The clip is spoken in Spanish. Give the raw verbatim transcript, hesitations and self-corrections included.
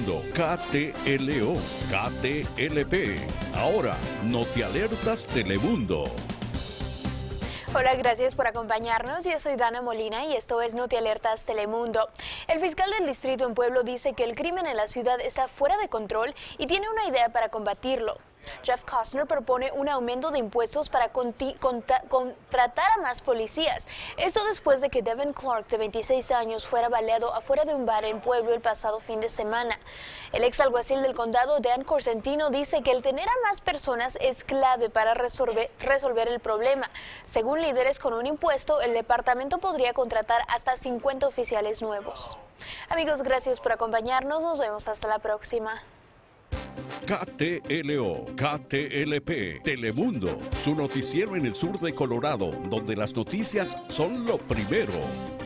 Telemundo, K T L O, K T L P. Ahora, Notialertas Telemundo. Hola, gracias por acompañarnos. Yo soy Dana Molina y esto es Notialertas Telemundo. El fiscal del distrito en Pueblo dice que el crimen en la ciudad está fuera de control y tiene una idea para combatirlo. Jeff Costner propone un aumento de impuestos para contratar a más policías. Esto después de que Devin Clark, de veintiséis años, fuera baleado afuera de un bar en Pueblo el pasado fin de semana. El ex alguacil del condado, Dan Corsentino, dice que el tener a más personas es clave para resolver, resolver el problema. Según líderes, con un impuesto, el departamento podría contratar hasta cincuenta oficiales nuevos. Amigos, gracias por acompañarnos. Nos vemos hasta la próxima. K T L O, K T L P, Telemundo, su noticiero en el sur de Colorado, donde las noticias son lo primero.